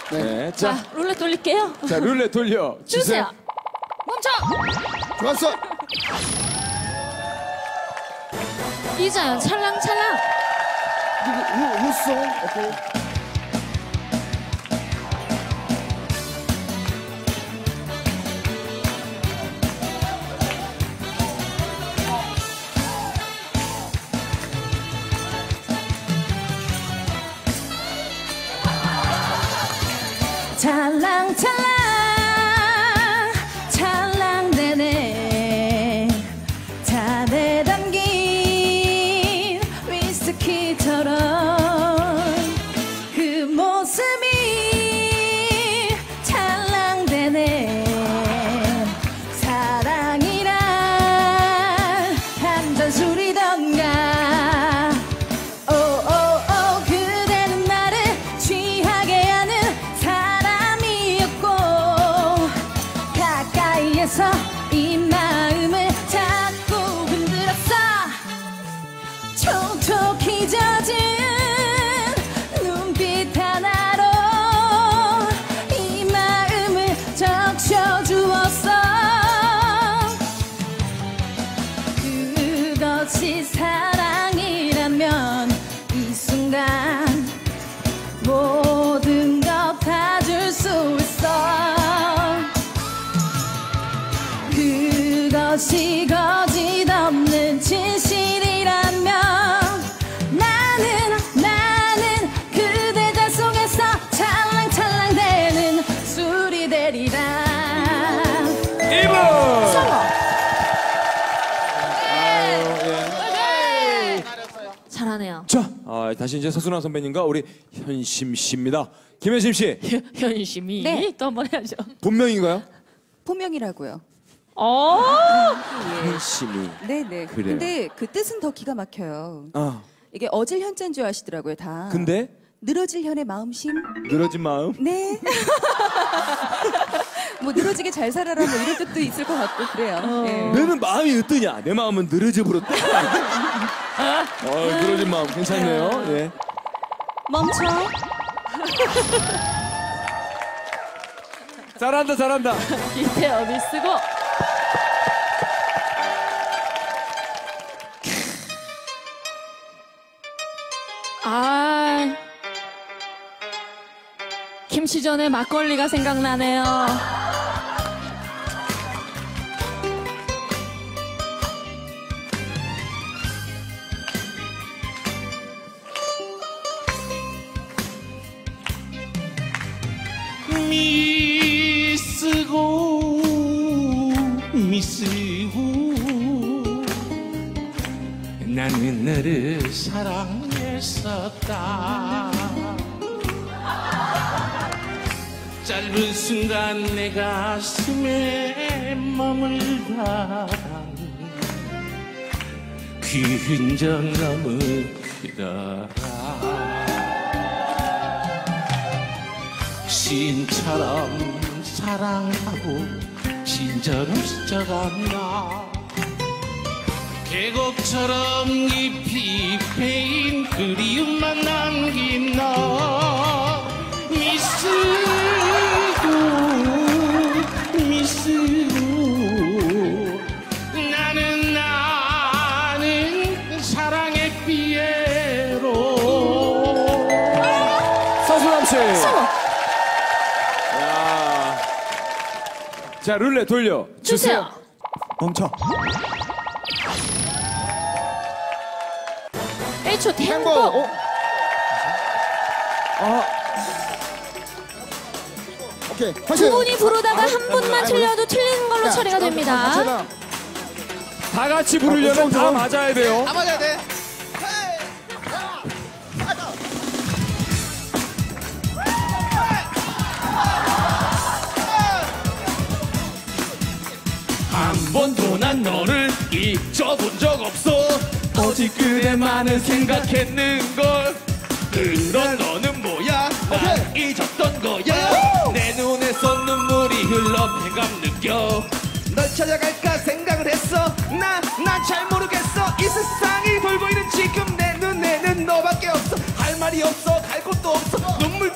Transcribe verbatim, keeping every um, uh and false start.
네. 네. 자, 자, 룰렛 돌릴게요. 자, 룰렛 돌려 주세요. 주세요. 멈춰. 좋았어. 이자연 찰랑찰랑. 누구 우송? 오케이. 찰랑찰랑 찰랑대네 잔에 담긴 위스키처럼 그 모습이 찰랑대네 사랑이란 한 잔 술이던가 오오오 그대는 나를 취하게 하는 가까이에서 이 마음을 자꾸 흔들었어 촉촉히 젖은 눈빛 하나로 이 마음을 적셔주었어 그것이 사랑이라면 이 순간 모든 것 다 줄 수 있어 그것이 거짓 없는 진실이라면 나는 나는 그대 자 속에서 찰랑찰랑대는 술이 되리라 이 분! 잘하네요. 자, 아, 다시 이제 서순환 선배님과 우리 현심 씨입니다. 김현심 씨, 현심이 네. 또 한 번 해야죠. 본명인가요? 본명이라고요. 어 현심이. 네네. 그래요. 근데 그 뜻은 더 기가 막혀요. 아, 이게 어질 현자인 줄 아시더라고요, 다. 근데 늘어질 현의 마음심? 늘어진 마음. 네. 뭐 늘어지게 잘 살아라 뭐 이런 뜻도 있을 것 같고 그래요. 네. 너는 마음이 으뜨냐? 내 마음은 늘어져 버렸다. 어, 늘어진 마음 괜찮네요. 예. 멈춰. 잘한다, 잘한다. 이태원이 쓰고 아 김치전에 막걸리가 생각나네요. 미쓰고 미쓰고 나는 너를 사랑했었다. 짧은 순간 내 가슴에 머물다 그 흔적 너무 크더라. 시인처럼 사랑하고 친절을 스쳐갔나. 계곡처럼 깊이 패인 그리움만 남긴 너. 미쓰고 미쓰고 나는 나는 사랑의 피에로. 서수남 씨. 야. 자, 룰렛 돌려 주세요. 주세요. 멈춰. 일 초 행복. 행복. 어? 아. 오케이. 두 분이 부르다가 한 분만 틀려도 틀리는 걸로 처리가 됩니다. 다 같이 부르려면 다 맞아야 돼요. 다 맞아야 돼. 한 번도 난 너를 잊어본 적 없어. 오직 그대만을 생각했는걸. 그런 너는 뭐야? 난 잊었던 거야. 내 눈에서 눈물이 흘러 배감 느껴. 널 찾아갈까 생각을 했어. 나, 난 잘 모르겠어. 이 세상이 돌고 있는 지금 내 눈에는 너밖에 없어. 할 말이 없어, 갈 곳도 없어. 눈물